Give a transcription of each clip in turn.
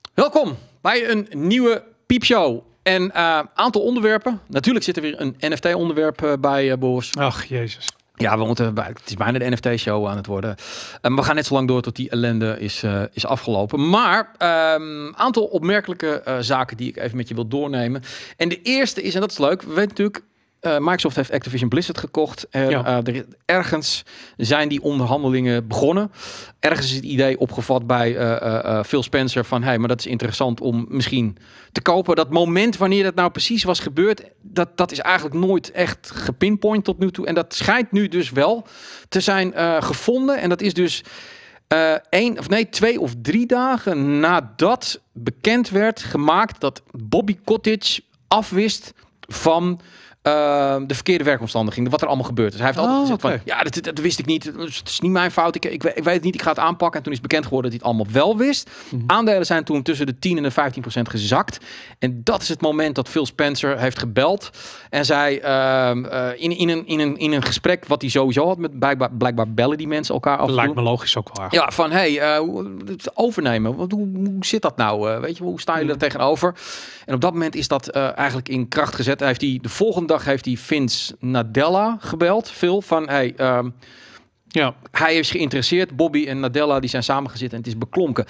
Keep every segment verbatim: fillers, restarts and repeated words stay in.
Welkom bij een nieuwe piepshow. En een uh, aantal onderwerpen. Natuurlijk zit er weer een N F T-onderwerp uh, bij, uh, Boris. Ach, jezus. Ja, we moeten, het is bijna de N F T-show aan het worden. Um, we gaan net zo lang door tot die ellende is, uh, is afgelopen. Maar een um, aantal opmerkelijke uh, zaken die ik even met je wil doornemen. En de eerste is, en dat is leuk, we weten natuurlijk... Uh, Microsoft heeft Activision Blizzard gekocht. En ja. uh, er, ergens zijn die onderhandelingen begonnen. Ergens is het idee opgevat bij uh, uh, uh, Phil Spencer van... hey, maar dat is interessant om misschien te kopen. Dat moment wanneer dat nou precies was gebeurd... dat, dat is eigenlijk nooit echt gepinpoint tot nu toe. En dat schijnt nu dus wel te zijn uh, gevonden. En dat is dus uh, één, of nee, twee of drie dagen nadat bekend werd gemaakt... dat Bobby Kotick afwist van... Uh, de verkeerde werkomstandigheden, wat er allemaal gebeurt. Dus hij heeft oh, altijd gezegd okay. van, ja, dat, dat wist ik niet. Het is niet mijn fout. Ik, ik, ik weet het niet. Ik ga het aanpakken. En toen is bekend geworden dat hij het allemaal wel wist. Mm-hmm. Aandelen zijn toen tussen de tien en de vijftien procent gezakt. En dat is het moment dat Phil Spencer heeft gebeld. En zei uh, uh, in, in, een, in, een, in een gesprek wat hij sowieso had met blijkbaar, blijkbaar bellen die mensen elkaar af. Lijkt me logisch ook wel. Ja, van hey, uh, overnemen. Hoe, hoe, hoe zit dat nou? Uh, weet je, hoe sta je mm. er tegenover? En op dat moment is dat uh, eigenlijk in kracht gezet. Hij heeft die de volgende dag heeft hij Vince Nadella gebeld. Phil van hey, um, ja. hij is geïnteresseerd. Bobby en Nadella die zijn samengezeten en het is beklonken.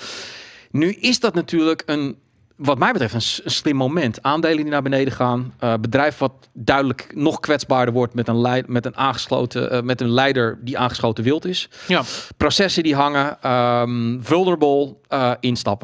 Nu is dat natuurlijk een, wat mij betreft, een, een slim moment. Aandelen die naar beneden gaan. Uh, bedrijf wat duidelijk nog kwetsbaarder wordt met een, leid, met een aangesloten, uh, met een leider die aangesloten wild is. Ja. Processen die hangen. Um, vulnerable uh, instappen.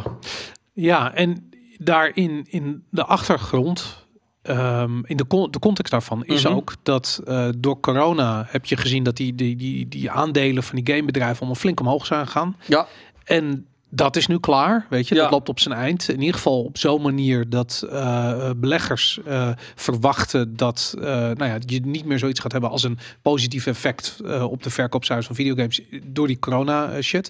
Ja, en daarin in de achtergrond. Um, in de, con- de context daarvan is mm-hmm. ook dat uh, door corona heb je gezien dat die, die, die, die aandelen van die gamebedrijven allemaal flink omhoog zijn gegaan. Ja. En dat is nu klaar, weet je. Ja. Dat loopt op zijn eind. In ieder geval op zo'n manier dat uh, beleggers uh, verwachten dat uh, nou ja, je niet meer zoiets gaat hebben als een positief effect uh, op de verkoopcijfers van videogames door die corona shit.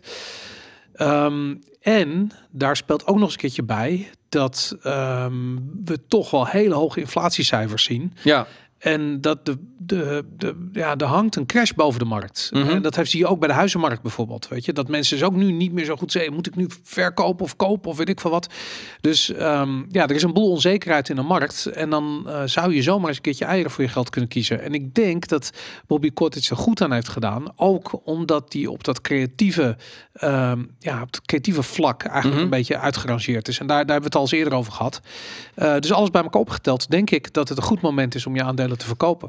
Um, en daar speelt ook nog eens een keertje bij dat um, we toch wel hele hoge inflatiecijfers zien. Ja. En dat de, de, de, ja, er hangt een crash boven de markt. Mm-hmm. En dat heeft zie je ook bij de huizenmarkt bijvoorbeeld. Weet je, dat mensen dus ook nu niet meer zo goed zeggen: moet ik nu verkopen of kopen of weet ik veel wat. Dus um, ja, er is een boel onzekerheid in de markt. En dan uh, zou je zomaar eens een keertje eieren voor je geld kunnen kiezen. En ik denk dat Bobby Kotick er goed aan heeft gedaan. Ook omdat hij op dat creatieve, um, ja, op het creatieve vlak eigenlijk mm-hmm. een beetje uitgerangeerd is. En daar, daar hebben we het al eens eerder over gehad. Uh, dus alles bij elkaar opgeteld, denk ik dat het een goed moment is om je aandelen te verkopen.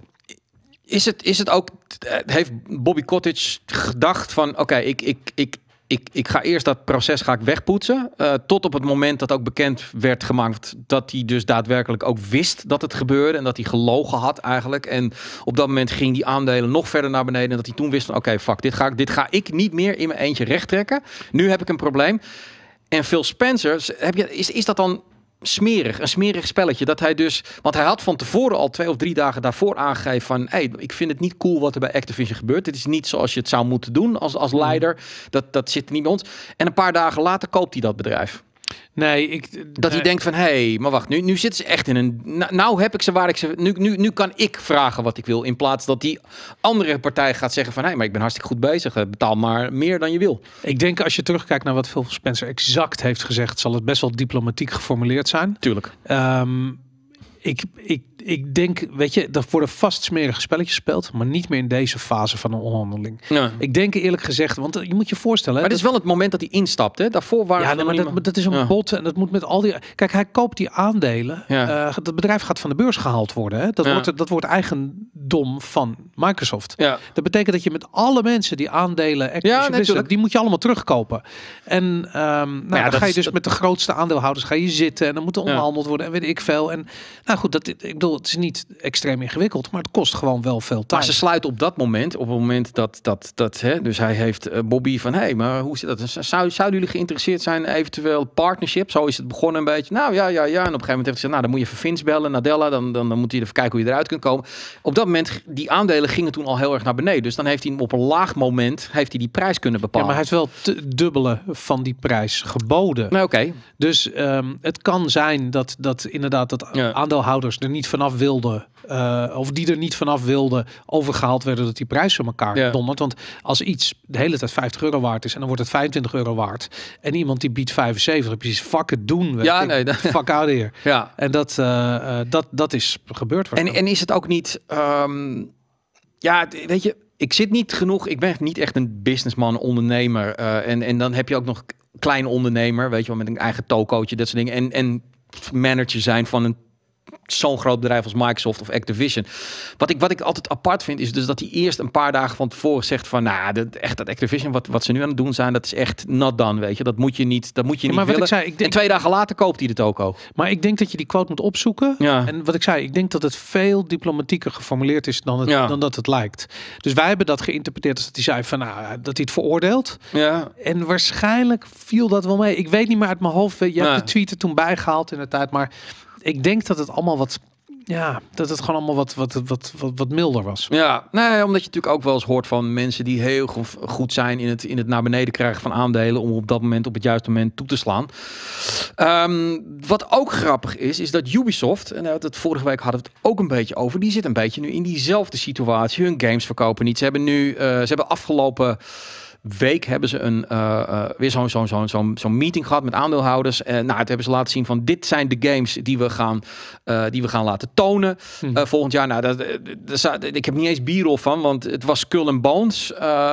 Is het, is het ook, heeft Bobby Kotick gedacht van oké, okay, ik, ik, ik, ik, ik ga eerst dat proces ga ik wegpoetsen. Uh, tot op het moment dat ook bekend werd gemaakt dat hij dus daadwerkelijk ook wist dat het gebeurde en dat hij gelogen had eigenlijk. En op dat moment ging die aandelen nog verder naar beneden en dat hij toen wist van oké, okay, fuck, dit ga, ik, dit ga ik niet meer in mijn eentje recht trekken. Nu heb ik een probleem. En Phil Spencer, heb je, is, is dat dan smerig, een smerig spelletje dat hij dus, want hij had van tevoren al twee of drie dagen daarvoor aangegeven van, hey, ik vind het niet cool wat er bij Activision gebeurt. Dit is niet zoals je het zou moeten doen als, als leider. Dat, dat zit niet bij ons. En een paar dagen later koopt hij dat bedrijf. Nee, ik... Dat hij denkt van, hé, hey, maar wacht, nu, nu zitten ze echt in een... Nou, nou heb ik ze waar ik ze... Nu, nu, nu kan ik vragen wat ik wil, in plaats dat die andere partij gaat zeggen van, hé, hey, maar ik ben hartstikke goed bezig, betaal maar meer dan je wil. Ik denk, als je terugkijkt naar wat Phil Spencer exact heeft gezegd, zal het best wel diplomatiek geformuleerd zijn. Tuurlijk. Um, ik, ik, ik denk, weet je, dat worden vast smerige spelletjes gespeeld, maar niet meer in deze fase van een onderhandeling. Ja. Ik denk eerlijk gezegd, want je moet je voorstellen. Maar het is wel het moment dat hij instapt, hè? Daarvoor waren ja, nee, maar dat, dat is een ja. bot en dat moet met al die. Kijk, hij koopt die aandelen. Ja. Uh, het bedrijf gaat van de beurs gehaald worden. Hè? Dat ja. wordt dat wordt eigendom van Microsoft. Ja. Dat betekent dat je met alle mensen die aandelen, ja, nee, die moet je allemaal terugkopen. En um, nou, ja, dan ga je dus dat... met de grootste aandeelhouders ga je zitten en dan moet er onderhandeld worden en weet ik veel. En nou goed, dat ik bedoel, het is niet extreem ingewikkeld, maar het kost gewoon wel veel tijd. Maar ze sluiten op dat moment, op het moment dat dat dat hè, dus hij heeft uh, Bobby van, hé, hey, maar hoe zit dat? Zou, zouden jullie geïnteresseerd zijn, eventueel partnership? Zo is het begonnen een beetje. Nou ja, ja, ja. En op een gegeven moment heeft hij gezegd, nou dan moet je even Vince bellen, Nadella, dan, dan, dan moet hij even kijken hoe je eruit kunt komen. Op dat moment, die aandelen gingen toen al heel erg naar beneden. Dus dan heeft hij op een laag moment, heeft hij die prijs kunnen bepalen. Ja, maar hij heeft wel het dubbele van die prijs geboden. Nou, oké. Okay. Dus um, het kan zijn dat, dat inderdaad dat ja. aandeelhouders er niet van vanaf wilden, uh, of die er niet vanaf wilden, overgehaald werden dat die prijs van elkaar ja. dondert. Want als iets de hele tijd vijftig euro waard is en dan wordt het vijfentwintig euro waard en iemand die biedt vijfenzeventig, heb je precies fuck het doen. Weet ja, ik, nee, dat, fuck out here. Ja. En dat, uh, uh, dat, dat is gebeurd. En, en is het ook niet, um, ja, weet je, ik zit niet genoeg, ik ben niet echt een businessman, ondernemer. Uh, en, en dan heb je ook nog klein ondernemer, weet je wel, met een eigen tokootje, dat soort dingen. En, en manager zijn van een zo'n groot bedrijf als Microsoft of Activision. Wat ik, wat ik altijd apart vind, is dus dat hij eerst een paar dagen van tevoren zegt van, nou, dat, echt dat Activision, wat, wat ze nu aan het doen zijn, dat is echt not done, weet je. Dat moet je niet, dat moet je ja, niet maar willen. Wat ik zei, ik denk, en twee dagen later koopt hij de toko. Maar ik denk dat je die quote moet opzoeken. Ja. En wat ik zei, ik denk dat het veel diplomatieker geformuleerd is dan, het, ja. dan dat het lijkt. Dus wij hebben dat geïnterpreteerd als dat hij zei van, nou, dat hij het veroordeelt. Ja. En waarschijnlijk viel dat wel mee. Ik weet niet meer uit mijn hoofd. Je ja. hebt de tweet er toen bijgehaald in de tijd, maar ik denk dat het allemaal wat, ja, dat het gewoon allemaal wat, wat, wat, wat, wat milder was. Ja, nee, omdat je natuurlijk ook wel eens hoort van mensen die heel goed zijn in het, in het naar beneden krijgen van aandelen om op dat moment, op het juiste moment toe te slaan. Um, wat ook grappig is, is dat Ubisoft, en het vorige week hadden we het ook een beetje over, die zit een beetje nu in diezelfde situatie. Hun games verkopen niet. Ze hebben nu, uh, ze hebben afgelopen week hebben ze een uh, uh, weer zo'n zo'n zo'n zo'n zo'n meeting gehad met aandeelhouders. En uh, nou, het hebben ze laten zien van dit zijn de games die we gaan uh, die we gaan laten tonen hm. uh, volgend jaar. Nou, dat, dat, dat, ik heb niet eens bierrol van, want het was Skull and Bones.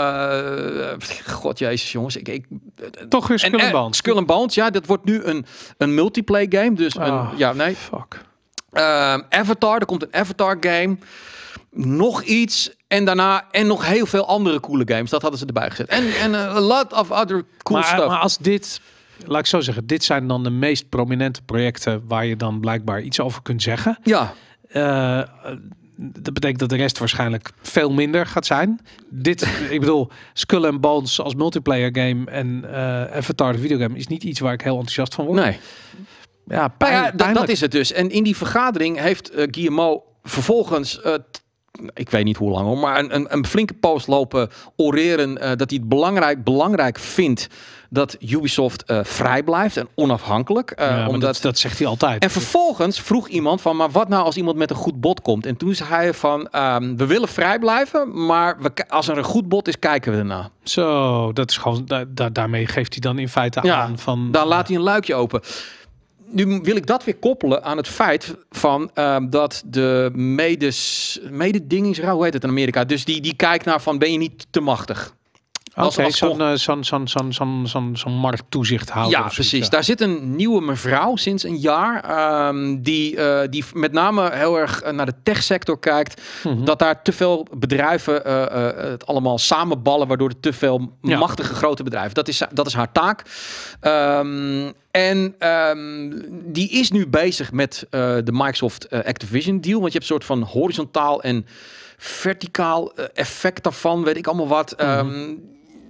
Uh, God jezus jongens, ik, ik toch weer Skull and Bones. Skull and Bones, ja, dat wordt nu een een multiplayer game, dus oh, een, ja, nee. Fuck. Uh, Avatar, er komt een Avatar game. Nog iets en daarna en nog heel veel andere coole games. Dat hadden ze erbij gezet. En en a lot of other cool maar, stuff. Maar als dit, laat ik zo zeggen, dit zijn dan de meest prominente projecten waar je dan blijkbaar iets over kunt zeggen. Ja. Uh, dat betekent dat de rest waarschijnlijk veel minder gaat zijn. Dit, ik bedoel, Skull and Bones als multiplayer game en uh, Avatar de videogame is niet iets waar ik heel enthousiast van word. Nee. Ja, pijn, nou ja, dat is het dus. En in die vergadering heeft uh, Guillemot vervolgens, uh, ik weet niet hoe lang hoor, maar een, een, een flinke post lopen oreren uh, dat hij het belangrijk, belangrijk vindt dat Ubisoft uh, vrij blijft en onafhankelijk. Uh, ja, omdat... dat, dat zegt hij altijd. En vervolgens vroeg iemand van, maar wat nou als iemand met een goed bod komt? En toen zei hij van, um, we willen vrij blijven, maar we, als er een goed bod is, kijken we ernaar. Zo, dat is gewoon, da, da, daarmee geeft hij dan in feite ja, aan van... dan laat hij een luikje open. Nu wil ik dat weer koppelen aan het feit van um, dat de medes, mededingingsraad, hoe heet het in Amerika? Dus die, die kijkt naar van, ben je niet te machtig? Oké, okay, zo'n uh, zo'n zo'n zo'n zo'n zo'n zo'n markttoezichthouder. Ja, precies. Ja. Daar zit een nieuwe mevrouw sinds een jaar um, die, uh, die met name heel erg naar de techsector kijkt. Mm-hmm. Dat daar te veel bedrijven uh, uh, het allemaal samenballen, waardoor er te veel ja. machtige grote bedrijven. Dat is, dat is haar taak. Um, En um, die is nu bezig met uh, de Microsoft uh, Activision deal. Want je hebt een soort van horizontaal en verticaal uh, effect daarvan. Weet ik allemaal wat. Mm-hmm. Um,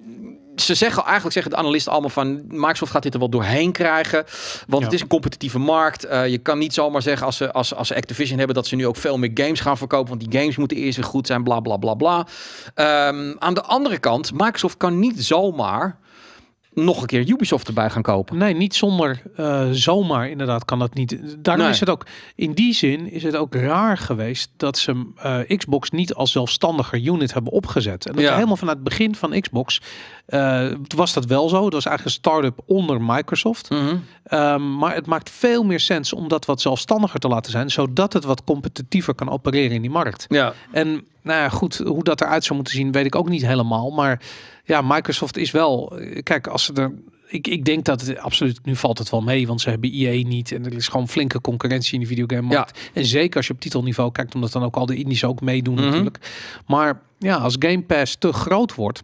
ze zeggen eigenlijk, zeggen de analisten allemaal van, Microsoft gaat dit er wel doorheen krijgen. Want ja. het is een competitieve markt. Uh, je kan niet zomaar zeggen als ze, als, als ze Activision hebben dat ze nu ook veel meer games gaan verkopen. Want die games moeten eerst weer goed zijn. Bla bla bla bla. Um, aan de andere kant, Microsoft kan niet zomaar nog een keer Ubisoft erbij gaan kopen. Nee, niet zonder uh, zomaar inderdaad kan dat niet. Daarom nee. is het ook, in die zin is het ook raar geweest dat ze uh, Xbox niet als zelfstandiger unit hebben opgezet. En dat ja. helemaal vanuit het begin van Xbox uh, was dat wel zo. Dat was eigenlijk een start-up onder Microsoft. Mm-hmm. Um, maar het maakt veel meer sens om dat wat zelfstandiger te laten zijn, zodat het wat competitiever kan opereren in die markt. Ja. En nou ja, goed, hoe dat eruit zou moeten zien, weet ik ook niet helemaal. Maar ja, Microsoft is wel... Kijk, als ze er... Ik, ik denk dat het absoluut... Nu valt het wel mee, want ze hebben E A niet. En er is gewoon flinke concurrentie in de videogame-markt. Ja. En zeker als je op titelniveau kijkt, omdat dan ook al de indies ook meedoen mm-hmm. natuurlijk. Maar ja, als Game Pass te groot wordt,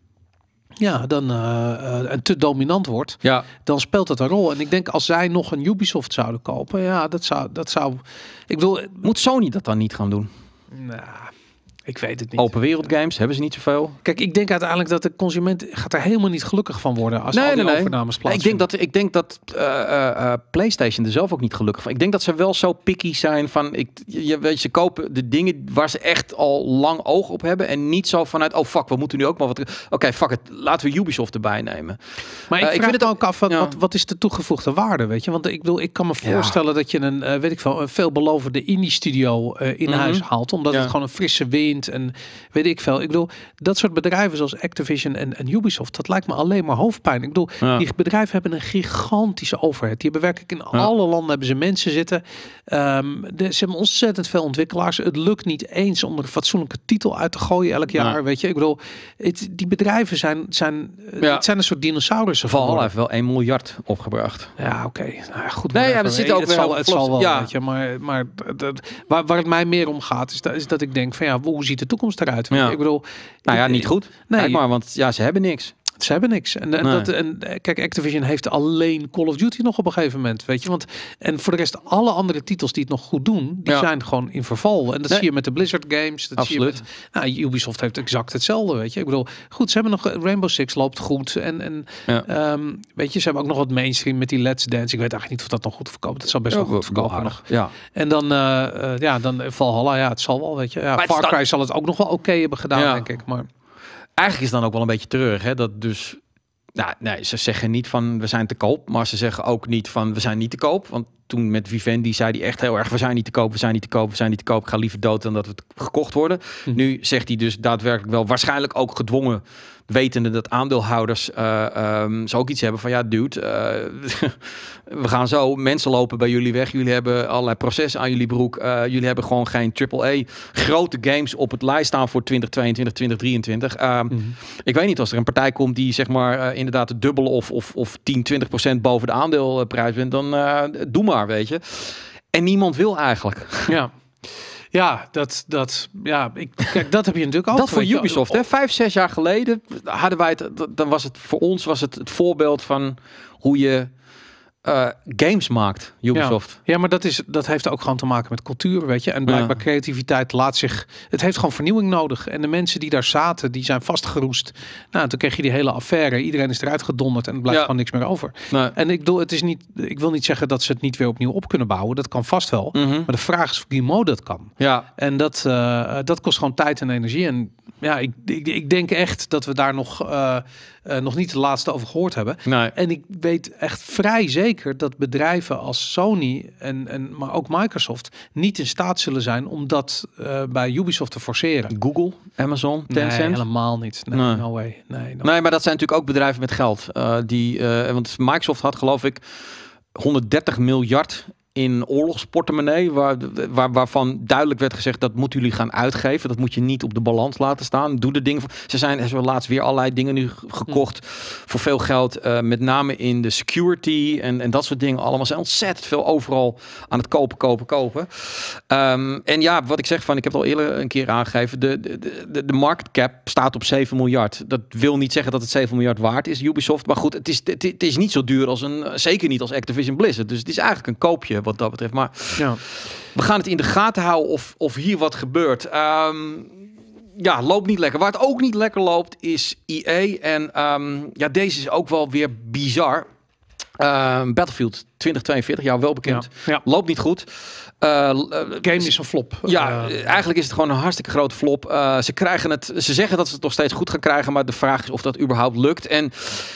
ja, dan uh, uh, en te dominant wordt, ja. dan speelt het een rol. En ik denk als zij nog een Ubisoft zouden kopen, ja, dat zou... Dat zou ik bedoel, moet Sony dat dan niet gaan doen? Nou... Ik weet het niet. Open wereld games hebben ze niet zoveel. Kijk, ik denk uiteindelijk dat de consument gaat er helemaal niet gelukkig van worden als nee, al die nee, overnames nee. plaatsvinden. Ik denk dat, ik denk dat uh, uh, PlayStation er zelf ook niet gelukkig van. Ik denk dat ze wel zo picky zijn van, ik, je weet, ze kopen de dingen waar ze echt al lang oog op hebben en niet zo vanuit, oh fuck, we moeten nu ook maar wat. Oké, okay, fuck het, laten we Ubisoft erbij nemen. Maar ik, uh, ik vind het ook af, wat, ja. wat, wat is de toegevoegde waarde, weet je? Want ik wil, ik kan me voorstellen ja. dat je een, uh, weet ik veel, een veelbelovende indie studio uh, in mm-hmm. huis haalt, omdat ja. het gewoon een frisse wind en weet ik veel. Ik bedoel, dat soort bedrijven zoals Activision en, en Ubisoft, dat lijkt me alleen maar hoofdpijn. Ik bedoel, ja. die bedrijven hebben een gigantische overhead. Die hebben werkelijk in ja. alle landen hebben ze mensen zitten. Um, de, ze hebben ontzettend veel ontwikkelaars. Het lukt niet eens om er een fatsoenlijke titel uit te gooien elk jaar. Ja. Weet je, ik bedoel, het, die bedrijven zijn, zijn, ja. het zijn een soort dinosaurussen. Valhalla heeft wel één miljard opgebracht. Ja, oké. Nou ja, goed. Nee, ja, er zit ook het weer zal, het zal wel, ja. weet je, maar, maar dat, waar, waar het mij meer om gaat, is dat, is dat ik denk van ja, hoe ziet de toekomst eruit? Ja. Ik bedoel, nou ja, niet goed. Nee, Kijk maar, want ja, ze hebben niks. Ze hebben niks. En, en, nee. dat, en kijk, Activision heeft alleen Call of Duty nog op een gegeven moment, weet je. Want en voor de rest, alle andere titels die het nog goed doen, die ja. zijn gewoon in verval. En dat nee. zie je met de Blizzard games. Dat Absoluut. Zie je met, nou, Ubisoft heeft exact hetzelfde, weet je. Ik bedoel, goed, ze hebben nog Rainbow Six loopt goed. En, en ja. um, weet je, ze hebben ook nog wat mainstream met die Let's Dance. Ik weet eigenlijk niet of dat nog goed verkoopt. Het zal best ja, wel goed verkopen nog. Ja. En dan, uh, uh, ja, dan Valhalla, ja, het zal wel, weet je. Ja, Far Cry dan... zal het ook nog wel oké okay hebben gedaan, ja. denk ik. Maar eigenlijk is het dan ook wel een beetje terug, hè, dat dus. Nou, nee, ze zeggen niet van we zijn te koop, maar ze zeggen ook niet van we zijn niet te koop. Want toen met Vivendi zei hij echt heel erg we zijn niet te koop, we zijn niet te koop, we zijn niet te koop. Ik ga liever dood dan dat we gekocht worden. Hm. Nu zegt hij dus daadwerkelijk wel waarschijnlijk ook gedwongen, wetende dat aandeelhouders uh, um, zo ook iets hebben van ja, dude, uh, we gaan zo mensen lopen bij jullie weg. Jullie hebben allerlei processen aan jullie broek. Uh, jullie hebben gewoon geen triple A grote games op het lijst staan voor twintig tweeëntwintig, twintig drieëntwintig. Uh, mm-hmm. Ik weet niet, als er een partij komt die zeg maar uh, inderdaad het dubbele of, of, of tien, twintig procent boven de aandeelprijs bent, dan uh, doe maar, weet je. En niemand wil eigenlijk. Ja. Ja, dat, dat, ja, ik, kijk, dat heb je natuurlijk ook. Dat voor Ubisoft, hè? Vijf, zes jaar geleden hadden wij het, dan was het voor ons was het het voorbeeld van hoe je uh, games maakt, Ubisoft. Ja, ja, maar dat is, dat heeft ook gewoon te maken met cultuur, weet je. En blijkbaar ja. creativiteit laat zich, het heeft gewoon vernieuwing nodig. En de mensen die daar zaten, die zijn vastgeroest. Nou, toen kreeg je die hele affaire. Iedereen is eruit gedonderd en er blijft ja. gewoon niks meer over. Nee. En ik bedoel, het is niet, ik wil niet zeggen dat ze het niet weer opnieuw op kunnen bouwen. Dat kan vast wel. Mm-hmm. Maar de vraag is of Guillemot dat kan. Ja. En dat, uh, dat kost gewoon tijd en energie. En ja, ik, ik, ik denk echt dat we daar nog, uh, uh, nog niet de laatste over gehoord hebben. Nee. En ik weet echt vrij zeker dat bedrijven als Sony en, en maar ook Microsoft niet in staat zullen zijn om dat uh, bij Ubisoft te forceren. Google, Amazon, Tencent? Nee, helemaal niet. Nee, nee. No way. Nee, no. nee, maar dat zijn natuurlijk ook bedrijven met geld. Uh, die, uh, want Microsoft had geloof ik honderddertig miljard in oorlogsportemonnee, waar, waar, waarvan duidelijk werd gezegd dat moeten jullie gaan uitgeven. Dat moet je niet op de balans laten staan. Doe de dingen. Ze zijn er laatst weer allerlei dingen nu gekocht mm. voor veel geld. Uh, met name in de security en, en dat soort dingen. Allemaal zijn ontzettend veel overal aan het kopen, kopen, kopen. Um, en ja, wat ik zeg van, ik heb het al eerder een keer aangegeven. De, de, de, de market cap staat op zeven miljard. Dat wil niet zeggen dat het zeven miljard waard is, Ubisoft. Maar goed, het is, het, het is niet zo duur als een, zeker niet als Activision Blizzard. Dus het is eigenlijk een koopje wat dat betreft. Maar ja. we gaan het in de gaten houden of, of hier wat gebeurt. Um, ja, loopt niet lekker. Waar het ook niet lekker loopt is E A. En um, ja, deze is ook wel weer bizar. Um, Battlefield twintig tweeënveertig, jou wel bekend. Ja. Ja. Loopt niet goed. Uh, Game is een flop. Ja, uh, eigenlijk is het gewoon een hartstikke grote flop. Uh, ze krijgen het. Ze zeggen dat ze het nog steeds goed gaan krijgen, maar de vraag is of dat überhaupt lukt. En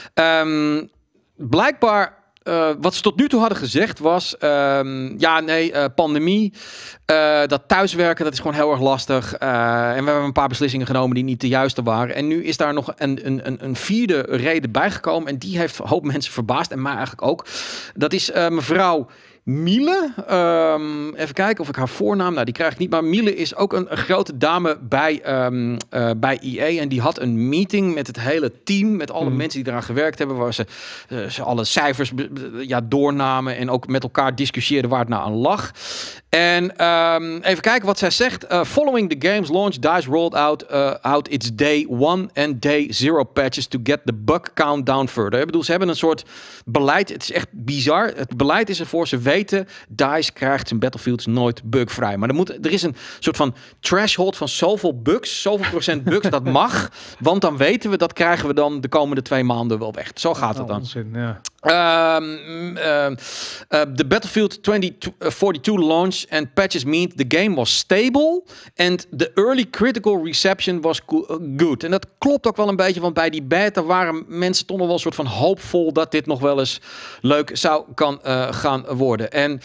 um, blijkbaar. Uh, wat ze tot nu toe hadden gezegd was, um, ja nee, uh, pandemie, uh, dat thuiswerken, dat is gewoon heel erg lastig. Uh, en we hebben een paar beslissingen genomen die niet de juiste waren. En nu is daar nog een, een, een vierde reden bijgekomen en die heeft een hoop mensen verbaasd en mij eigenlijk ook. Dat is uh, mevrouw Miele, um, even kijken of ik haar voornaam, nou die krijg ik niet, maar Miele is ook een, een grote dame bij, um, uh, bij E A en die had een meeting met het hele team, met alle mm. mensen die eraan gewerkt hebben, waar ze, uh, ze alle cijfers ja, doornamen en ook met elkaar discussieerden waar het nou aan lag. En um, even kijken wat zij zegt. Uh, following the game's launch, DICE rolled out, uh, out its day one and day zero patches to get the bug count down further. Ik bedoel, ze hebben een soort beleid. Het is echt bizar. Het beleid is ervoor. Ze weten weten, DICE krijgt zijn Battlefields nooit bugvrij. Maar er, moet, er is een soort van threshold van zoveel bugs, zoveel procent bugs, dat mag. Want dan weten we, dat krijgen we dan de komende twee maanden wel weg. Zo gaat het dan. Onzin, ja. Um, uh, uh, the Battlefield twenty forty-two launch and patches mean the game was stable and the early critical reception was good. En dat klopt ook wel een beetje, want bij die beta waren mensen toch nog wel een soort van hoopvol dat dit nog wel eens leuk zou kan uh, gaan worden. En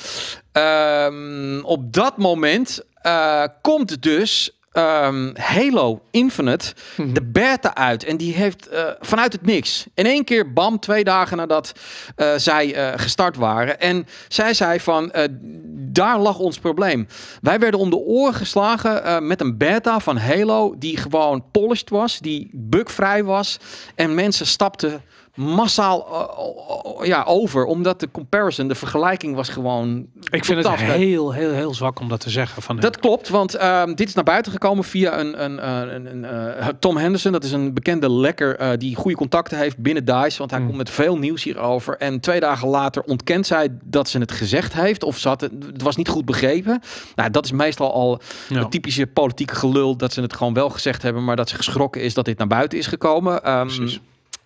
um, op dat moment uh, komt dus Um, Halo Infinite, mm-hmm. de beta uit. En die heeft uh, vanuit het niks. In één keer, bam, twee dagen nadat uh, zij uh, gestart waren. En zij zei van, uh, daar lag ons probleem. Wij werden om de oren geslagen uh, met een beta van Halo die gewoon polished was, die bugvrij was. En mensen stapten massaal uh, uh, ja, over, omdat de comparison, de vergelijking was gewoon... Ik vind het heel, heel, heel zwak om dat te zeggen. Van dat klopt, want uh, dit is naar buiten gekomen via een, een, een, een uh, Tom Henderson. Dat is een bekende lekker uh, die goede contacten heeft binnen DICE, want hij mm. komt met veel nieuws hierover. En twee dagen later ontkent zij dat ze het gezegd heeft, of ze had het, het was niet goed begrepen. Nou, dat is meestal al ja. een typische politieke gelul, dat ze het gewoon wel gezegd hebben, maar dat ze geschrokken is dat dit naar buiten is gekomen. Um, Precies.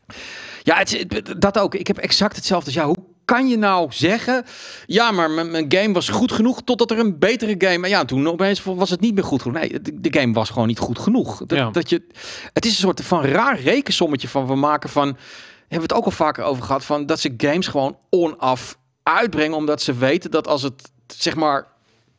Ja, het, dat ook. Ik heb exact hetzelfde. Dus ja, hoe kan je nou zeggen, ja, maar mijn, mijn game was goed genoeg totdat er een betere game... En ja, toen opeens was het niet meer goed genoeg. Nee, de, de game was gewoon niet goed genoeg. Dat, ja. dat je, het is een soort van raar rekensommetje van we maken van... Hebben we het ook al vaker over gehad, van dat ze games gewoon on-af uitbrengen, omdat ze weten dat als het, zeg maar,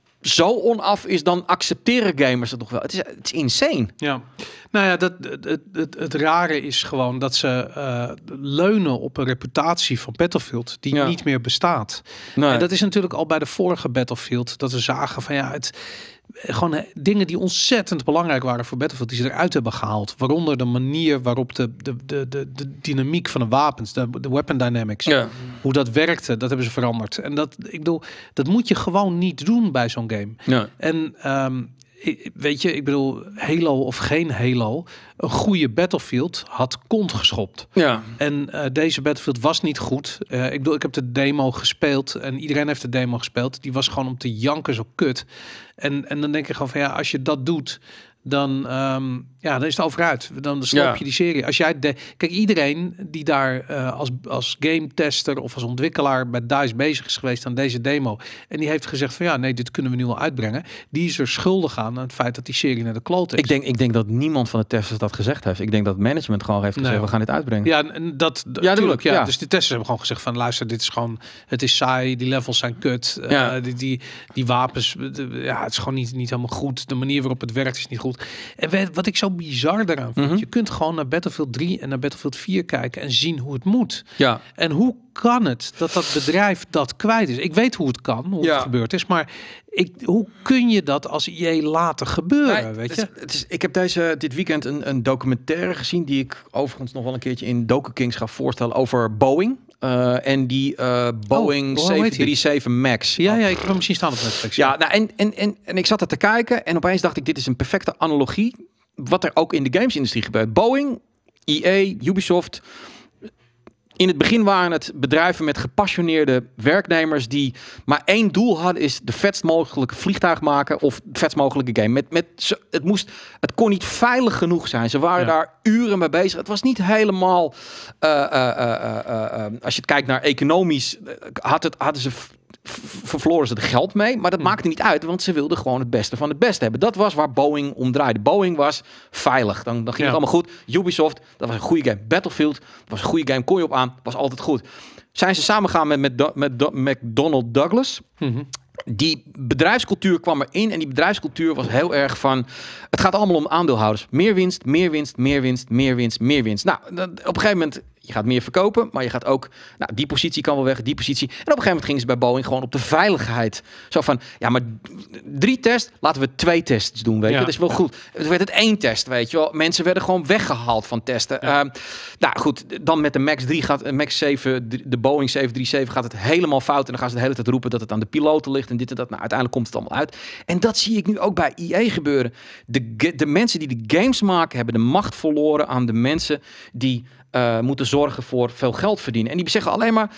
zo on-af is, dan accepteren gamers het nog wel. Het is, het is insane. Ja. Nou ja, dat, het, het, het rare is gewoon dat ze uh, leunen op een reputatie van Battlefield die ja. niet meer bestaat. Nee. En dat is natuurlijk al bij de vorige Battlefield, dat we zagen van ja, het gewoon dingen die ontzettend belangrijk waren voor Battlefield, die ze eruit hebben gehaald. Waaronder de manier waarop de, de, de, de, de dynamiek van de wapens, de, de weapon dynamics, ja. hoe dat werkte, dat hebben ze veranderd. En dat, ik bedoel, dat moet je gewoon niet doen bij zo'n game. Ja. En um, weet je, ik bedoel, Halo of geen Halo, een goede Battlefield had kont geschopt. Ja. En uh, deze Battlefield was niet goed. Uh, ik bedoel, ik heb de demo gespeeld en iedereen heeft de demo gespeeld. Die was gewoon om te janken zo kut. En, en dan denk je gewoon van ja, als je dat doet, dan, um, ja, dan is het over uit. Dan sloop je ja. die serie. Als jij de, kijk, iedereen die daar uh, als, als game tester of als ontwikkelaar bij DICE bezig is geweest aan deze demo en die heeft gezegd van ja, nee, dit kunnen we nu al uitbrengen. Die is er schuldig aan aan het feit dat die serie naar de kloot is. Ik denk, ik denk dat niemand van de testers dat gezegd heeft. Ik denk dat management gewoon heeft gezegd, nee, we gaan dit uitbrengen. Ja, en dat ja, natuurlijk. Ja. ja. Dus de testers hebben gewoon gezegd van luister, dit is gewoon, het is saai, die levels zijn kut, ja. uh, die, die, die wapens, de, ja, het is gewoon niet, niet helemaal goed. De manier waarop het werkt is niet goed. En wat ik zo bizar daaraan vind, mm-hmm. je kunt gewoon naar Battlefield drie en naar Battlefield vier kijken en zien hoe het moet. Ja. En hoe kan het dat dat bedrijf dat kwijt is? Ik weet hoe het kan, hoe ja. het gebeurd is, maar ik, hoe kun je dat als I E laten gebeuren? Nee, weet je? Het is, het is, ik heb deze dit weekend een, een documentaire gezien die ik overigens nog wel een keertje in Doku Kings ga voorstellen over Boeing. Uh, en die uh, Boeing oh, zeven drie zeven Max. Ja, ja, ik heb hem misschien staan op Netflix. Ja, nou, en, en, en, en ik zat er te kijken en opeens dacht ik, dit is een perfecte analogie wat er ook in de gamesindustrie gebeurt. Boeing, I E, Ubisoft. In het begin waren het bedrijven met gepassioneerde werknemers die maar één doel hadden, is de vetst mogelijke vliegtuig maken of de vetst mogelijke game. Met, met, het, moest, het kon niet veilig genoeg zijn. Ze waren ja. daar uren mee bezig. Het was niet helemaal, uh, uh, uh, uh, uh, als je het kijkt naar economisch, had het, hadden ze verloren ze er geld mee, maar dat hmm. maakte niet uit, want ze wilden gewoon het beste van het beste hebben. Dat was waar Boeing om draaide. Boeing was veilig. Dan, dan ging ja. het allemaal goed. Ubisoft, dat was een goede game. Battlefield, dat was een goede game. Kon je op aan, was altijd goed. Zijn ze samengegaan met, met, met, met McDonnell Douglas. Mm-hmm. Die bedrijfscultuur kwam erin en die bedrijfscultuur was heel erg van, het gaat allemaal om aandeelhouders. Meer winst, meer winst, meer winst, meer winst, meer winst. Nou, op een gegeven moment, je gaat meer verkopen, maar je gaat ook, nou, die positie kan wel weg, die positie. En op een gegeven moment gingen ze bij Boeing gewoon op de veiligheid. Zo van, ja, maar drie tests, laten we twee tests doen, weet je. Ja. Dat is wel goed. Het werd het één test, weet je wel. Mensen werden gewoon weggehaald van testen. Ja. Uh, nou goed, dan met de Max drie gaat, Max zeven, de Boeing zeven drie zeven gaat het helemaal fout. En dan gaan ze de hele tijd roepen dat het aan de piloten ligt en dit en dat. Nou, uiteindelijk komt het allemaal uit. En dat zie ik nu ook bij I E gebeuren. De, de mensen die de games maken, hebben de macht verloren aan de mensen die Uh, moeten zorgen voor veel geld verdienen. En die zeggen alleen maar,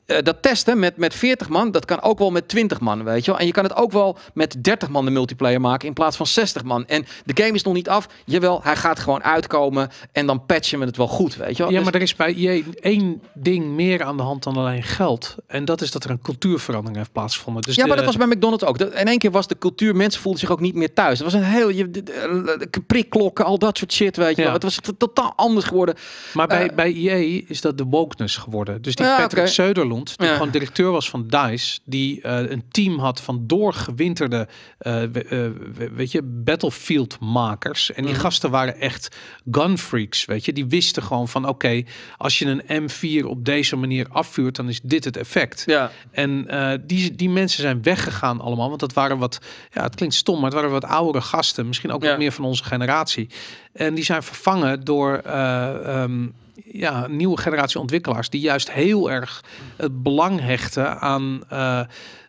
uh, dat testen met, met veertig man, dat kan ook wel met twintig man, weet je wel. En je kan het ook wel met dertig man de multiplayer maken in plaats van zestig man. En de game is nog niet af. Jawel, hij gaat gewoon uitkomen en dan patchen we het wel goed, weet je wel. Ja, dus... maar er is bij E A één ding meer aan de hand dan alleen geld. En dat is dat er een cultuurverandering heeft plaatsgevonden. Dus ja, de... maar dat was bij McDonald's ook. In één keer was de cultuur, mensen voelden zich ook niet meer thuis. Het was een heel, je, de, de, de prikklokken, al dat soort shit, weet je wel. Ja. Het was t- totaal anders geworden. Maar bij, Uh, bij E A is dat de wokeness geworden. Dus die ja, Patrick okay. Söderlund, die ja. gewoon directeur was van DICE, die uh, een team had van doorgewinterde, uh, uh, weet je, Battlefield-makers. En die mm. gasten waren echt gunfreaks, weet je. Die wisten gewoon van, oké, okay, als je een M vier op deze manier afvuurt, dan is dit het effect. Ja. En uh, die, die mensen zijn weggegaan allemaal, want dat waren wat, ja, het klinkt stom, maar het waren wat oudere gasten, misschien ook ja. wat meer van onze generatie. En die zijn vervangen door uh, um, ja, een nieuwe generatie ontwikkelaars die juist heel erg het belang hechten aan uh,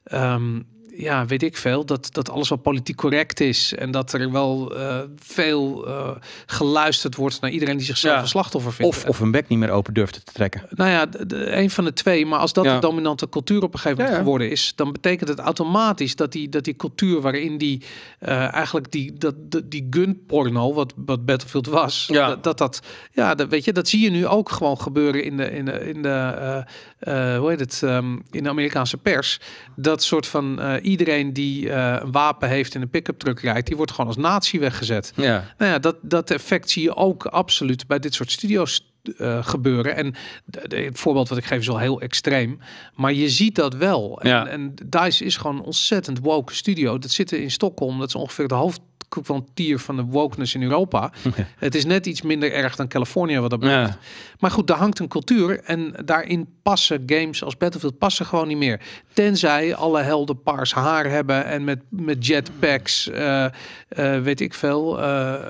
um, ja, weet ik veel, dat, dat alles wel politiek correct is en dat er wel uh, veel uh, geluisterd wordt naar iedereen die zichzelf ja. een slachtoffer vindt. Of, of een bek niet meer open durfde te trekken. Nou ja, de, de, een van de twee. Maar als dat ja. de dominante cultuur op een gegeven moment ja, ja. geworden is, dan betekent het automatisch dat die, dat die cultuur waarin die uh, eigenlijk die, dat, die, die gunporno, wat, wat Battlefield was, ja. dat, dat dat, ja, dat weet je, dat zie je nu ook gewoon gebeuren in de, in de, in de uh, uh, hoe heet het, um, in de Amerikaanse pers. Dat soort van uh, iedereen die uh, een wapen heeft in een pick-up truck rijdt, die wordt gewoon als nazi weggezet. Ja. Nou ja, dat, dat effect zie je ook absoluut bij dit soort studio's uh, gebeuren. En de, de, het voorbeeld wat ik geef is wel heel extreem, maar je ziet dat wel. En, ja. en DICE is gewoon een ontzettend woke studio. Dat zit in Stockholm, dat is ongeveer de hoofd kwartier van de wokeness in Europa. Ja. Het is net iets minder erg dan Californië wat dat betreft. Ja. Maar goed, daar hangt een cultuur en daarin passen games als Battlefield passen gewoon niet meer. Tenzij alle helden paars haar hebben en met, met jetpacks, uh, uh, weet ik veel, uh,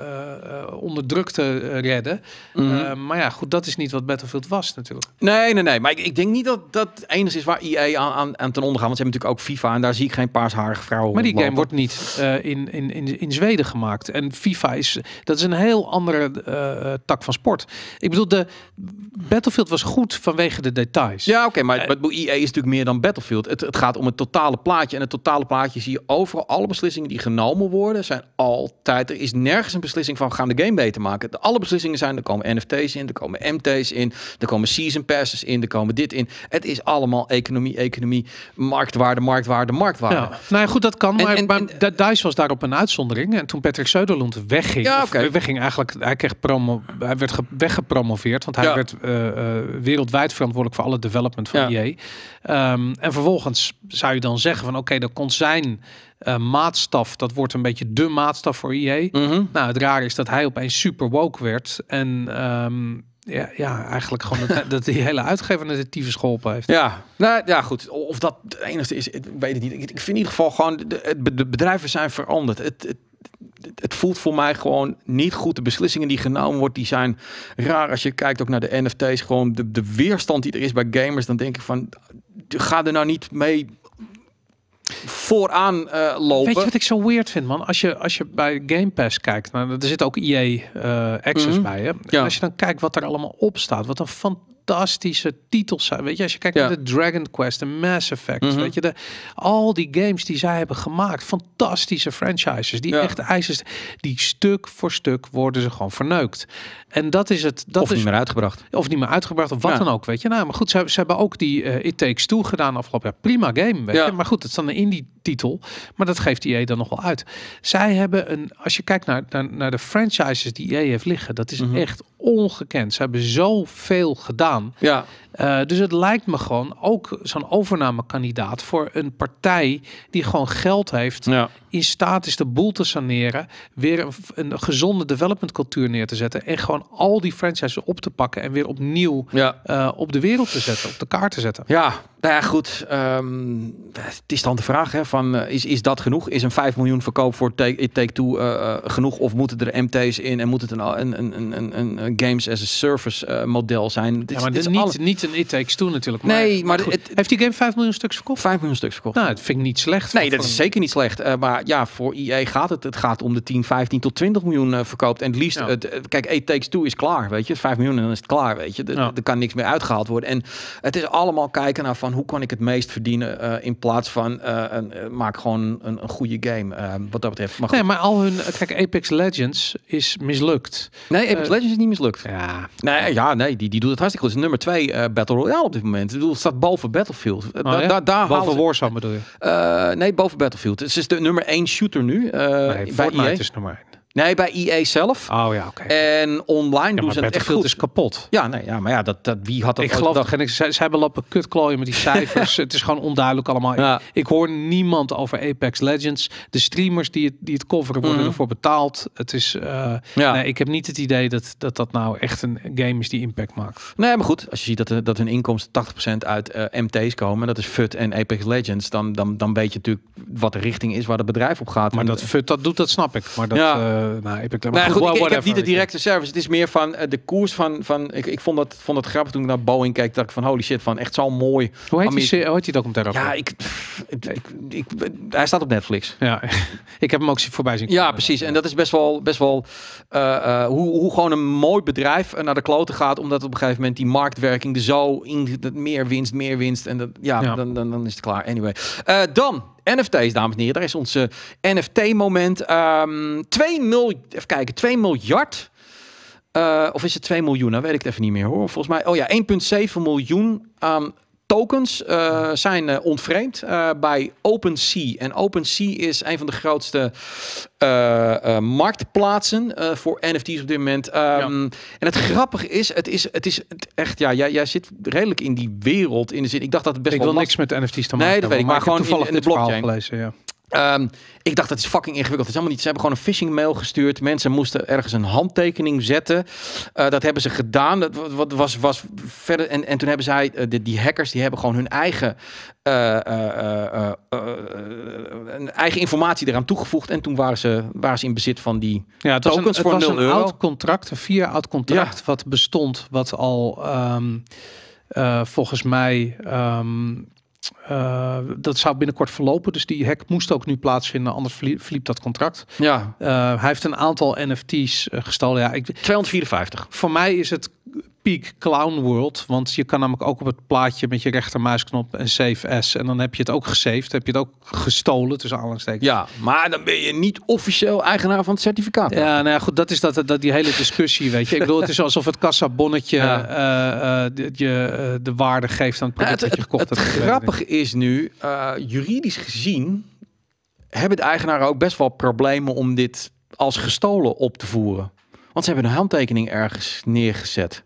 uh, onderdrukte uh, redden. Mm-hmm. Uh, maar ja, goed, dat is niet wat Battlefield was natuurlijk. Nee, nee, nee. Maar ik, ik denk niet dat dat enigszins is waar E A aan, aan, aan ten onder gaat. Want ze hebben natuurlijk ook FIFA en daar zie ik geen paarsharige vrouwen. Maar die lopen. game wordt niet uh, in, in, in, in Zweden gemaakt. En FIFA is, dat is een heel andere uh, tak van sport. Ik bedoel, de Battlefield was goed vanwege de details. Ja, oké, okay, maar uh, E A is natuurlijk meer dan Battlefield. Het, het gaat om het totale plaatje. En het totale plaatje zie je overal. Alle beslissingen die genomen worden zijn altijd. Er is nergens een beslissing van we gaan de game beter maken. De, alle beslissingen zijn, er komen N F T's in, er komen M T's in, er komen season passes in, er komen dit in. Het is allemaal economie, economie, marktwaarde, marktwaarde, marktwaarde. Ja. Nou ja, goed, dat kan. Maar, en, en, maar en, DICE was daarop een uitzondering. En toen Patrick Söderlund wegging, ja, okay. wegging eigenlijk, hij kreeg promo, hij werd ge, weggepromoveerd, want hij ja. werd uh, uh, wereldwijd verantwoordelijk voor alle development van ja. E A. Um, en vervolgens zou je dan zeggen van oké, okay, dat kon zijn uh, maatstaf, dat wordt een beetje de maatstaf voor E A. Mm-hmm. Nou, het raar is dat hij opeens super woke werd en um, Ja, ja, eigenlijk gewoon dat, dat die hele uitgever naar de tyfus geholpen heeft. Ja, nou ja, goed. Of dat het enige is, ik weet het niet. Ik, ik vind in ieder geval gewoon, de, de bedrijven zijn veranderd. Het, het, het voelt voor mij gewoon niet goed. De beslissingen die genomen worden, die zijn raar. Als je kijkt ook naar de N F T's, gewoon de, de weerstand die er is bij gamers, dan denk ik van, ga er nou niet mee vooraan uh, lopen. Weet je wat ik zo weird vind, man? Als je, als je bij Game Pass kijkt, nou, er zit ook E A uh, Access mm-hmm. bij, hè? Ja. En als je dan kijkt wat er allemaal op staat, wat een fantastische titels zijn. Weet je, als je kijkt ja. naar de Dragon Quest, de Mass Effect, mm-hmm. weet je, de, al die games die zij hebben gemaakt, fantastische franchises, die ja. echt eisen, die stuk voor stuk worden ze gewoon verneukt. En dat is het. Dat of is, niet meer uitgebracht. Of niet meer uitgebracht, of wat ja. dan ook, weet je. Nou, maar goed, ze, ze hebben ook die uh, It Takes Two gedaan afgelopen jaar. Prima game, weet ja. je. Maar goed, het is dan een indie titel, maar dat geeft E A dan nog wel uit. Zij hebben een, als je kijkt naar, naar, naar de franchises die E A heeft liggen, dat is mm-hmm. echt ongekend. Ze hebben zoveel gedaan. Ja. Uh, dus het lijkt me gewoon ook zo'n overnamekandidaat voor een partij die gewoon geld heeft, ja. in staat is de boel te saneren, weer een, een gezonde development cultuur neer te zetten en gewoon al die franchises op te pakken en weer opnieuw ja. uh, op de wereld te zetten, op de kaart te zetten. Ja, nou ja, goed. Um, het is dan de vraag, hè, van uh, is, is dat genoeg? Is een vijf miljoen verkoop voor Take, It Take Two uh, genoeg? Of moeten er M T's in en moet het een, een, een, een, een games as a service uh, model zijn? Ja, maar maar dit is niet, alles... niet een It Takes Two natuurlijk. Maar, Nee, maar... maar goed, het, heeft die game vijf miljoen stuks verkocht? vijf miljoen stuks verkocht. Nou, dat vind ik niet slecht. Nee, dat voor is een... zeker niet slecht. Uh, maar ja, voor E A gaat het. Het gaat om de tien, vijftien tot twintig miljoen uh, verkoopt. En het liefst... Ja. Het, kijk, It Takes Two is klaar, weet je. vijf miljoen en dan is het klaar, weet je. Er, Ja. er kan niks meer uitgehaald worden. En het is allemaal kijken naar van... hoe kan ik het meest verdienen... Uh, in plaats van... Uh, een, uh, maak gewoon een, een goede game. Uh, wat dat betreft. Maar nee, maar al hun... Kijk, Apex Legends is mislukt. Nee, Apex uh, Legends is niet mislukt. Ja. Nee, ja, nee die, die doet het hartstikke goed. Het is nummer twee uh, Battle Royale op dit moment. Ik bedoel, het staat boven Battlefield. Oh, da, ja? da, daar boven ze... Warzone bedoel je? Uh, nee, boven Battlefield. Het is de nummer één shooter nu. Uh, nee, bij Fortnite E A. is nummer één. Nee, bij E A zelf. Oh ja, oké. Okay. En online ja, doen ze het echt goed. is kapot. Ja, nee, ja, maar ja, dat, dat wie had dat? Ik geloof dat... geen. Ze, ze hebben lopen kutklooien met die cijfers. Het is gewoon onduidelijk allemaal. Ja. Ik, ik hoor niemand over Apex Legends. De streamers die het, die het coveren worden mm-hmm. ervoor betaald. Het is. Uh, ja. Nee, ik heb niet het idee dat, dat dat nou echt een game is die impact maakt. Nee, maar goed, als je ziet dat, de, dat hun inkomsten tachtig procent uit uh, M T's komen, dat is F U T en Apex Legends, dan, dan, dan weet je natuurlijk wat de richting is waar het bedrijf op gaat. Maar en, dat F U T dat doet, dat snap ik. Maar dat. Ja. Uh, nou, Apex Maar goed, goed, ik, ik heb niet de directe service. Het is meer van uh, de koers van... van ik, ik vond, dat, vond dat grappig toen ik naar Boeing keek. Dat ik van holy shit, van echt zo mooi. Hoe heet, die, hoe heet die documentaire? Ja, ik, ik, ik, ik, hij staat op Netflix. Ja, ik heb hem ook voorbij zien komen. Ja, precies. En dat is best wel... Best wel uh, uh, hoe, hoe gewoon een mooi bedrijf naar de kloten gaat. Omdat op een gegeven moment die marktwerking er zo in... Dat meer winst, meer winst. En dat, ja, ja. Dan, dan, dan is het klaar. Anyway. Uh, dan... N F T's, dames en heren. Daar is ons uh, N F T-moment. Um, twee miljard... Even kijken. twee miljard... Uh, of is het twee miljoen? Nou weet ik het even niet meer hoor. Volgens mij... Oh ja, één komma zeven miljoen um, tokens uh, zijn uh, ontvreemd uh, bij OpenSea. En OpenSea is een van de grootste uh, uh, marktplaatsen uh, voor N F T's op dit moment. Um, ja. En het grappige is, het is, het is het echt, ja, jij, jij zit redelijk in die wereld. In de zin, ik dacht dat het best ik wel... Ik wil niks met N F T's te maken. Nee, dat weet ik. Maar, maar gewoon toevallig in, in de blockchain. Gelezen, ja. Um, ik dacht dat is fucking ingewikkeld. Het is helemaal niet. Ze hebben gewoon een phishing mail gestuurd. Mensen moesten ergens een handtekening zetten. Uh, dat hebben ze gedaan. Dat wat was was verder en, en toen hebben zij uh, die, die hackers die hebben gewoon hun eigen uh, uh, uh, uh, uh, eigen informatie eraan toegevoegd en toen waren ze waren ze in bezit van die ja, het tokens was een, voor het was nul een euro. oud contract, een vier oud contract ja. wat bestond, wat al um, uh, volgens mij um, Uh, dat zou binnenkort verlopen. Dus die hack moest ook nu plaatsvinden. Anders verliep dat contract. Ja. Uh, hij heeft een aantal N F T's uh, gestolen. Ja, ik, tweehonderdvierenvijftig. Voor mij is het peak clown world. Want je kan namelijk ook op het plaatje met je rechtermuisknop en save as. En dan heb je het ook gesaved. Heb je het ook gestolen tussen aanhalingstekens. Ja, maar dan ben je niet officieel eigenaar van het certificaat. Ja, nou ja, goed. Dat is dat, dat die hele discussie, weet je. Ik bedoel, het is alsof het kassabonnetje ja. uh, uh, je uh, de waarde geeft aan het product ja, het, dat je gekocht het, hebt. Het grappige is nu, uh, juridisch gezien hebben de eigenaren ook best wel problemen om dit als gestolen op te voeren. Want ze hebben een handtekening ergens neergezet.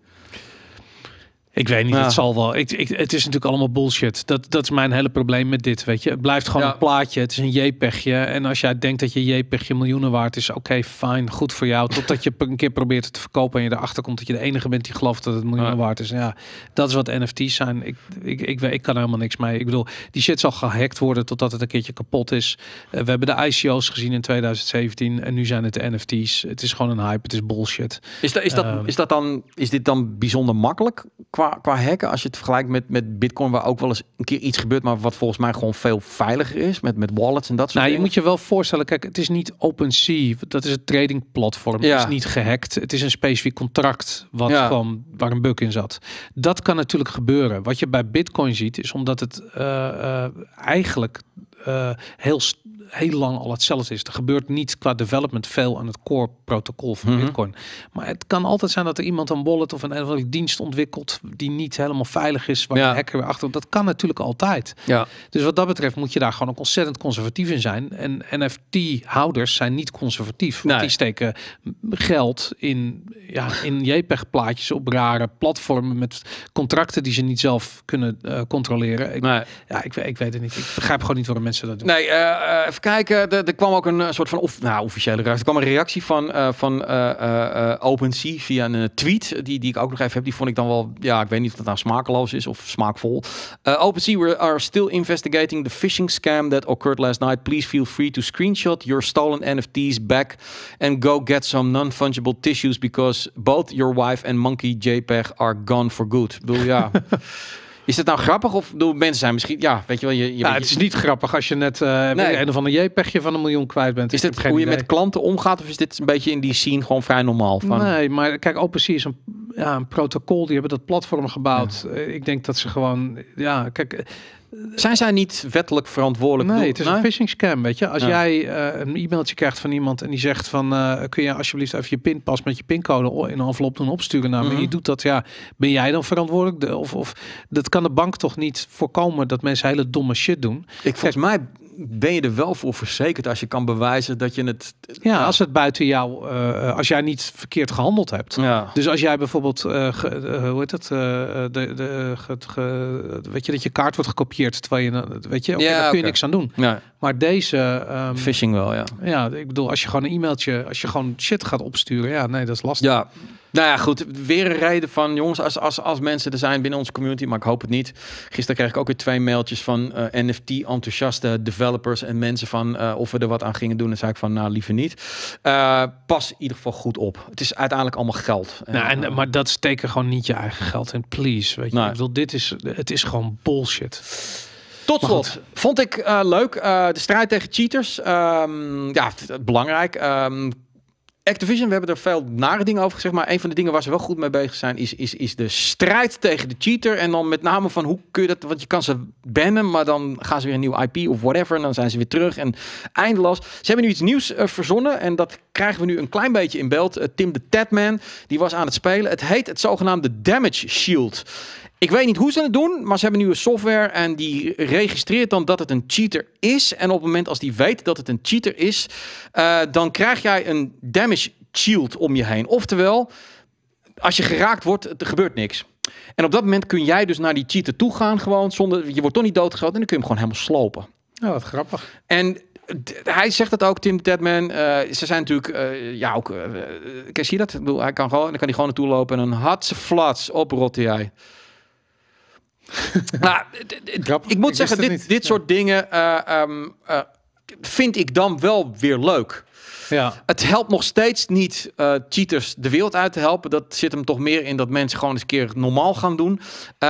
Ik weet niet, ja. het zal wel. Ik, ik, het is natuurlijk allemaal bullshit. Dat, dat is mijn hele probleem met dit, weet je. Het blijft gewoon ja. een plaatje. Het is een JPEGje. En als jij denkt dat je JPEGje miljoenen waard is, oké, okay, fijn, goed voor jou. Totdat je een keer probeert het te verkopen en je erachter komt dat je de enige bent die gelooft dat het miljoenen ja. waard is. Ja, dat is wat N F T's zijn. Ik, ik, ik, ik, ik kan er helemaal niks mee. Ik bedoel, die shit zal gehackt worden totdat het een keertje kapot is. Uh, we hebben de I C O's gezien in twintig zeventien en nu zijn het de N F T's. Het is gewoon een hype. Het is bullshit. Is, dat, is, dat, um, is, dat dan, is dit dan bijzonder makkelijk qua, qua hacken? Als je het vergelijkt met, met Bitcoin, waar ook wel eens een keer iets gebeurt, maar wat volgens mij gewoon veel veiliger is met, met wallets en dat soort nou, dingen. Je moet je wel voorstellen, kijk, het is niet OpenSea. Dat is het trading platform. Ja. Het is niet gehackt. Het is een specifiek contract wat ja. gewoon waar een bug in zat. Dat kan natuurlijk gebeuren. Wat je bij Bitcoin ziet, is omdat het uh, uh, eigenlijk uh, heel heel lang al hetzelfde is. Er gebeurt niet qua development veel aan het core protocol van mm-hmm. Bitcoin. Maar het kan altijd zijn dat er iemand een wallet of een, een dienst ontwikkelt die niet helemaal veilig is, waar ja. de hacker weer achter. Dat kan natuurlijk altijd. Ja. Dus wat dat betreft moet je daar gewoon ook ontzettend conservatief in zijn. En N F T-houders zijn niet conservatief. Want nee. die steken geld in, ja, in JPEG-plaatjes op rare platformen met contracten die ze niet zelf kunnen uh, controleren. Ik, nee. Ja, ik, ik weet het niet. Ik begrijp gewoon niet waarom mensen dat doen. Nee, uh, even kijken. Er, er kwam ook een uh, soort van of, nou, officiële reactie. Er kwam een reactie van, uh, van uh, uh, uh, OpenSea via een uh, tweet. Die, die ik ook nog even heb. Die vond ik dan wel... Ja, ik weet niet of dat nou smakeloos is of smaakvol. Uh, OpenSea, we are still investigating the phishing scam that occurred last night. Please feel free to screenshot your stolen N F T's back and go get some non-fungible tissues because both your wife and monkey JPEG are gone for good. Ik bedoel, ja... Is het nou grappig of doen mensen zijn misschien... Ja, weet je wel... Je, je, ja, je, het is niet grappig als je net uh, nee. een of ander JPEGje van een miljoen kwijt bent. Is dit hoe je idee. met klanten omgaat of is dit een beetje in die scene gewoon vrij normaal? Van... Nee, maar kijk, OpenSea is een, ja, een protocol. Die hebben dat platform gebouwd. Ja. Ik denk dat ze gewoon... Ja, kijk... Zijn zij niet wettelijk verantwoordelijk? Nee, doen? het is nee? een phishing scam, weet je. Als ja. jij uh, een e-mailtje krijgt van iemand en die zegt van... Uh, kun je alsjeblieft even je pinpas met je pincode in een envelop doen opsturen naar me. Mm-hmm. En je doet dat, ja, ben jij dan verantwoordelijk? De, of, of dat kan de bank toch niet voorkomen dat mensen hele domme shit doen? Ik, volgens mij ben je er wel voor verzekerd als je kan bewijzen dat je het... Ja, ja. als het buiten jou... Uh, als jij niet verkeerd gehandeld hebt. Ja. Dus als jij bijvoorbeeld... Uh, ge, uh, hoe heet het? Uh, de, de, ge, ge, weet je, dat je kaart wordt gekopieerd terwijl je... Weet je, okay, ja, daar kun je okay. niks aan doen. Ja. Maar deze... Um, phishing wel, ja. Ja, ik bedoel, als je gewoon een e-mailtje... Als je gewoon shit gaat opsturen, ja, nee, dat is lastig. Ja. Nou ja, goed. Weer een reden van, jongens, als, als, als mensen er zijn binnen onze community, maar ik hoop het niet. Gisteren kreeg ik ook weer twee mailtjes van uh, N F T-enthousiaste developers en mensen van uh, of we er wat aan gingen doen. En zei ik van, nou, liever niet. Uh, pas in ieder geval goed op. Het is uiteindelijk allemaal geld. Nou, en, uh, maar dat steken gewoon niet je eigen geld in, please. Weet je, nee. Ik bedoel, dit is, het is gewoon bullshit. Tot slot, vond ik uh, leuk. Uh, de strijd tegen cheaters. Um, ja, belangrijk. Um, Activision, we hebben er veel nare dingen over gezegd, maar een van de dingen waar ze wel goed mee bezig zijn, is, is, is de strijd tegen de cheater. En dan met name van hoe kun je dat, want je kan ze bannen, maar dan gaan ze weer een nieuw I P of whatever, en dan zijn ze weer terug en eindeloos. Ze hebben nu iets nieuws uh, verzonnen en dat krijgen we nu een klein beetje in beeld. Uh, Tim de Tatman, die was aan het spelen. Het heet het zogenaamde Damage Shield. Ik weet niet hoe ze het doen, maar ze hebben nu een software en die registreert dan dat het een cheater is. En op het moment als die weet dat het een cheater is, uh, dan krijg jij een damage shield om je heen. Oftewel, als je geraakt wordt, er gebeurt niks. En op dat moment kun jij dus naar die cheater toe gaan gewoon zonder, je wordt toch niet doodgeschoten en dan kun je hem gewoon helemaal slopen. Ja, wat grappig. En hij zegt het ook, Tim Tatman. Uh, ze zijn natuurlijk, uh, ja ook, uh, ken je dat? Ik bedoel, hij kan gewoon, dan kan hij gewoon naartoe lopen en een hatse flats oprotte jij. Nou, ik moet ik zeggen, dit, dit soort ja. dingen uh, um, uh, vind ik dan wel weer leuk. Ja. Het helpt nog steeds niet uh, cheaters de wereld uit te helpen. Dat zit hem toch meer in dat mensen gewoon eens een keer normaal gaan doen. Uh,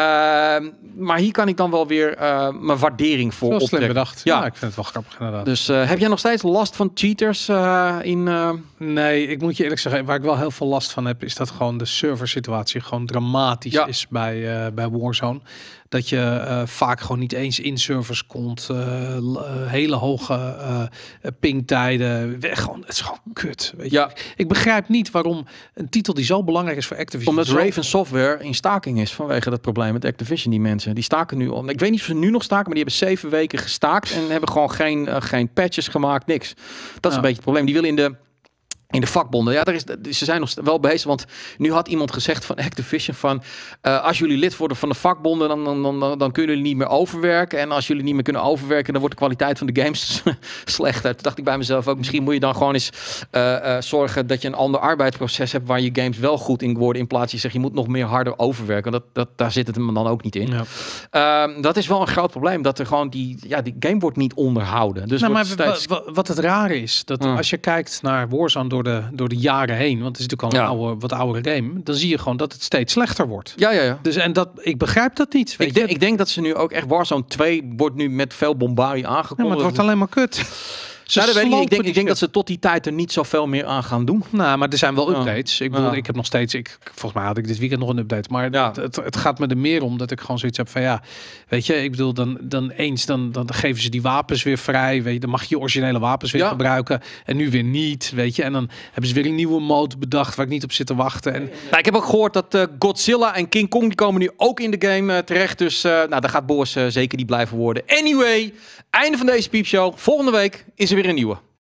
maar hier kan ik dan wel weer uh, mijn waardering voor optrekken. Slim bedacht. Ja. ja, ik vind het wel grappig inderdaad. Dus uh, heb jij nog steeds last van cheaters uh, in... Uh... Nee, ik moet je eerlijk zeggen, waar ik wel heel veel last van heb, is dat gewoon de serversituatie gewoon dramatisch ja. is bij, uh, bij Warzone. Dat je uh, vaak gewoon niet eens in servers komt. Uh, uh, hele hoge uh, pingtijden. Gewoon, het is gewoon kut. Weet je? Ja. Ik begrijp niet waarom een titel die zo belangrijk is voor Activision. Omdat zo... Raven Software in staking is vanwege dat probleem met Activision. Die mensen, die staken nu om. Ik weet niet of ze nu nog staken, maar die hebben zeven weken gestaakt. En hebben gewoon geen, uh, geen patches gemaakt, niks. Dat is ja. een beetje het probleem. Die willen in de... In de vakbonden, ja, daar is, ze zijn nog wel bezig, want nu had iemand gezegd van Activision van, uh, als jullie lid worden van de vakbonden, dan, dan, dan, dan kunnen jullie niet meer overwerken. En als jullie niet meer kunnen overwerken, dan wordt de kwaliteit van de games slechter. Toen dacht ik bij mezelf ook, misschien moet je dan gewoon eens uh, uh, zorgen dat je een ander arbeidsproces hebt waar je games wel goed in worden, in plaats van je zegt, je moet nog meer harder overwerken. Dat, dat, daar zit het hem dan ook niet in. Ja. Uh, dat is wel een groot probleem, dat er gewoon die, ja, die game wordt niet onderhouden. Dus nou, maar steeds... wat, wat het rare is, dat hmm. als je kijkt naar Warzone door de, door de jaren heen, want het is natuurlijk al een ja. oude, wat oudere game, dan zie je gewoon dat het steeds slechter wordt. Ja, ja, ja. Dus en dat, ik begrijp dat niet. Weet ik, denk, ik denk dat ze nu ook echt Warzone twee wordt nu met veel bombardie aangekondigd. Ja, maar het wordt alleen maar kut. Nou, dat weet ik niet. Ik denk, ik denk dat ze tot die tijd er niet zoveel meer aan gaan doen. Nou, maar er zijn wel updates. Ja. Ik bedoel, ja. ik heb nog steeds... Ik, volgens mij had ik dit weekend nog een update. Maar ja. het, het, het gaat me er meer om dat ik gewoon zoiets heb van... Ja, weet je, ik bedoel, dan, dan eens... Dan, dan geven ze die wapens weer vrij. Weet je, dan mag je je originele wapens weer ja. gebruiken. En nu weer niet, weet je. En dan hebben ze weer een nieuwe mode bedacht... waar ik niet op zit te wachten. En... Nou, ik heb ook gehoord dat uh, Godzilla en King Kong... die komen nu ook in de game uh, terecht. Dus uh, nou, daar gaat Boris uh, zeker niet blijven worden. Anyway, einde van deze piepshow. Volgende week is er weer een nieuwe.